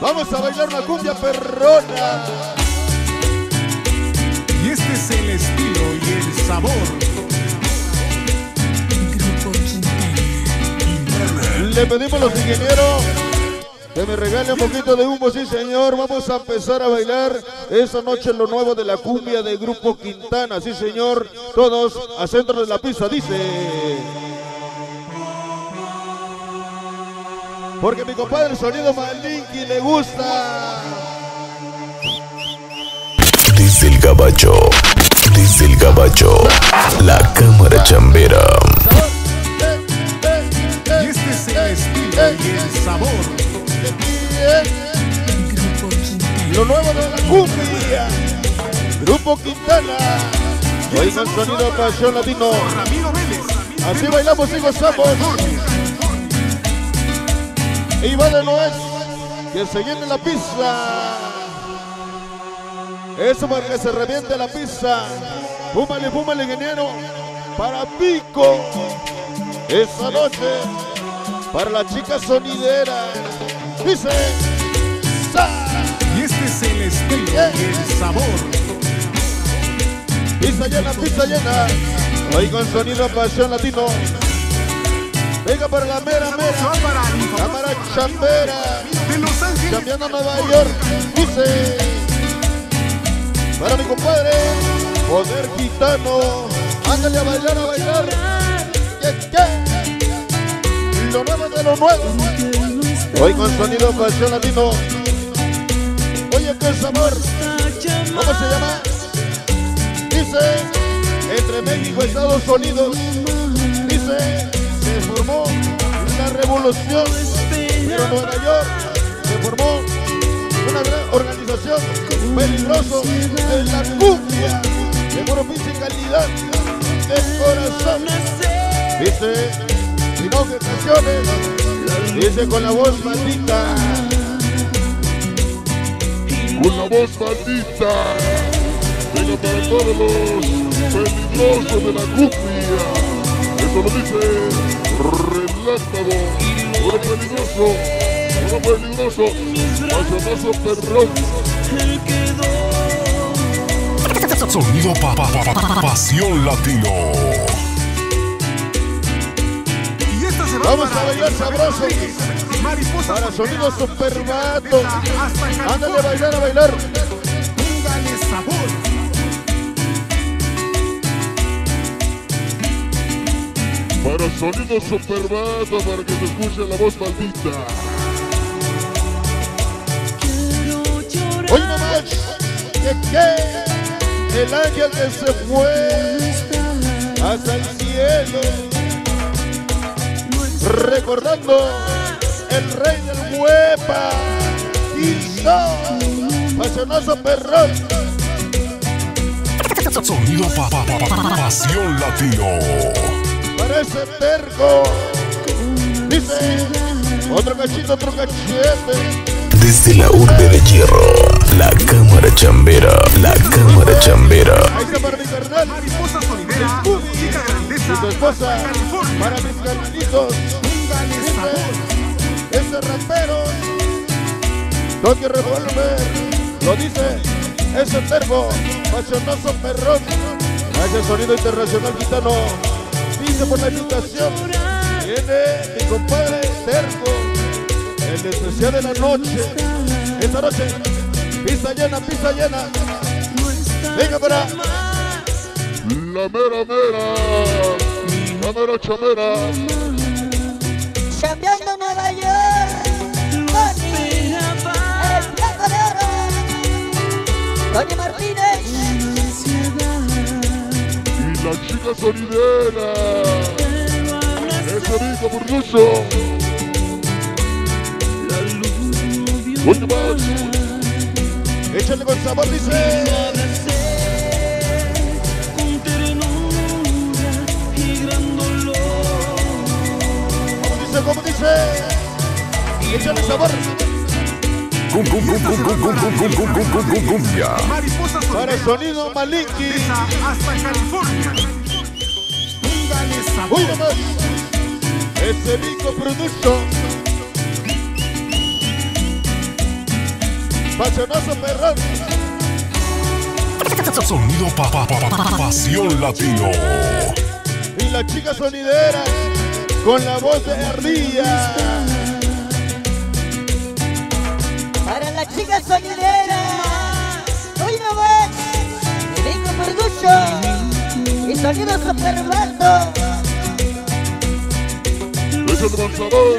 Vamos a bailar una cumbia perrona. Y este es el estilo y el sabor. Grupo Quintana. Le pedimos a los ingenieros que me regale un poquito de humo, sí señor. Vamos a empezar a bailar esa noche lo nuevo de la cumbia de Grupo Quintana, sí señor. Todos a centro de la pista, dice. Porque mi compadre el sonido Malinki le gusta. Desde el gabacho, la cámara chambera. Y este es el estilo y el sabor. Grupo Quintana. Lo nuevo de la cumbia, Grupo Quintana. Oigan sonido pasión latino. Ramiro Vélez. Así bailamos y gozamos. Y va de nuez, que se llene la pista. Eso para que se reviente la pista. Fúmale, fúmale, ingeniero. Para Pico. Esa noche, para la chica sonidera. Dice. ¡Sa! Y este es el estilo y el sabor. Pista llena, pista llena. Oigan sonido pasión latino. Venga para la mera, Va mera. para el Cámara chambera. de Los Ángeles. Cambiando a Nueva York, dice. Para mi compadre, Poder Gitano. Ándale a bailar, a bailar. ¿Qué? Lo nuevo de lo nuevo. Hoy con sonido pasión latino. Oye, qué sabor. ¿Cómo se llama? Dice, entre México y Estados Unidos. Dice, se formó una revolución. Pero Nueva York se formó una gran organización peligroso de la cumbia, de puro fisicalidad, de corazón. Dice, y no que canciones, dice con la voz maldita. Con la voz maldita. Venga para todos los peligrosos de la cumbia. Eso lo dice Relámpago. Uno peligroso, pasionazo perrón. Sonido pasión latino. Y esta se va Vamos para a bailar sabroso. Mariposa Para sonido supermato. hasta Ándale a bailar, a bailar. Póngale sabor. Para sonido supermato, para que se escuche la voz maldita. Oye nomás, que el ángel que se fue hasta el cielo, recordando el rey del huepa, Quito, pasionazo perrón. Sonido pasión latino. Para ese terco, dice, otro cachito, otro cachete. Desde la urbe de hierro, la cámara chambera, la cámara chambera. Ahí está para mi carnal, Mariposa sonidera. Scooby, Chica y grandeza. tu esposa, California. para mis carnalitos, Póngale sabor. ese rapero, Tokio Revolver, lo dice, ese terco, pasionazo perrón, ese sonido internacional gitano, dice por la invitación, viene mi compadre terco, el especial de la noche, esta noche, pista llena, venga para la mera, la mera chamera. Chambeando Nueva York, Tony, el Flaco de Oro, Tony Martínez, Y la chica sonidera, ese rico burrucho. Oye más, échale con sabor, dice. ¿Cómo dice? Échale sabor. Cumbia. Mariposa Para sonidera. sonido Malinki. Hasta California. Póngale sabor. Oye más, ese rico producto. Pasionazo perrón. Sonido pasión latino. Y la chica sonidera con la voz de ardilla. Para la chica sonidera, hoy no más, Rico Production y Sonido Superbato. Es el lanzador.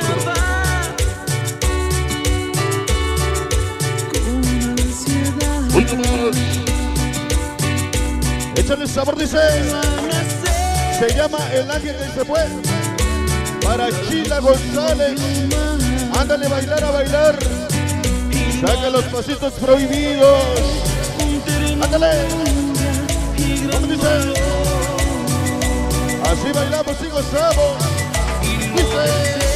Hoy no más. Échale sabor, dice. Se llama El Ángel que se fue. Para Chila González. Ándale a bailar. Saca los pasitos prohibidos. Ándale. ¿Cómo dice? Así bailamos y gozamos. Dice.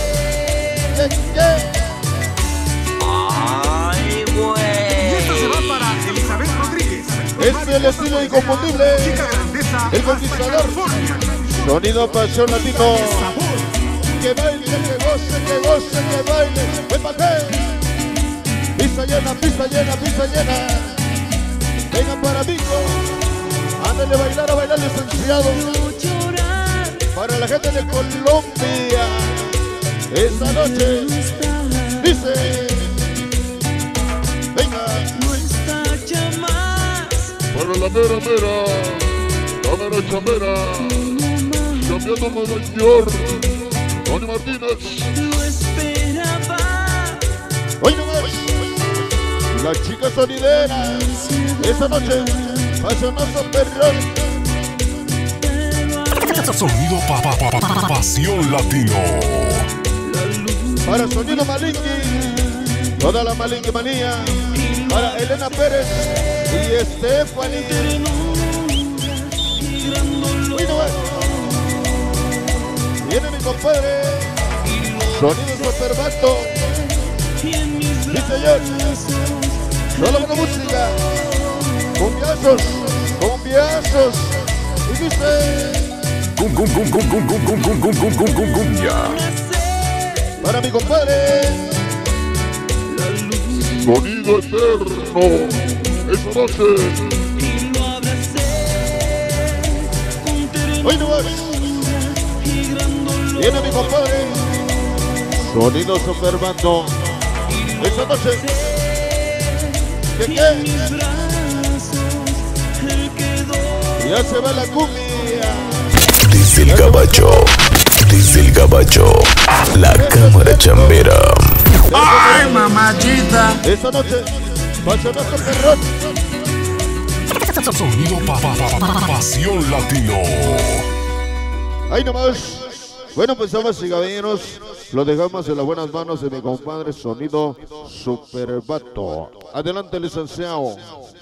Y esta se va para Elizabeth Rodríguez. Es el estilo inconfundible. Chica grandeza. El conquistador. Sonido pasión latino. Que baile, que goce, que baile. Ven pa' acá. Pista llena, pista llena, pista llena. Vengan para Vico. Ándale a bailar licenciado. Para la gente de Colombia. Esta noche dice. Venga. Para la mera, cámara chambera. Cambiando Nueva York. Tony Martínez. Hoy no más. La chica sonidera. Esta noche. Pasionazo perrón. Sonido pasión latino. Para Sonido Malinki. Toda la Malinki manía. Para Elena Pérez y Stephanie. Uy, no más. Viene mi compadre. Sonido Superbato. Sí, señor. Solo con música. Cumbiazos. Y dice. Cumbia. Para mi compadre. Sonido eterno. Esta noche. Hoy no más. Viene mi compadre. Sonido Superbando. Esta noche. ¿Qué? Ya se va la cumbia. Desde el gabacho, la cámara chambera. ¡Ay, mamachita! Esta noche. Pasionazo perrón. Sonido pasión latino. Ahí nomás. Bueno, pues damas y caballeros, lo dejamos en las buenas manos de mi compadre Sonido Superbato. Adelante, licenciado.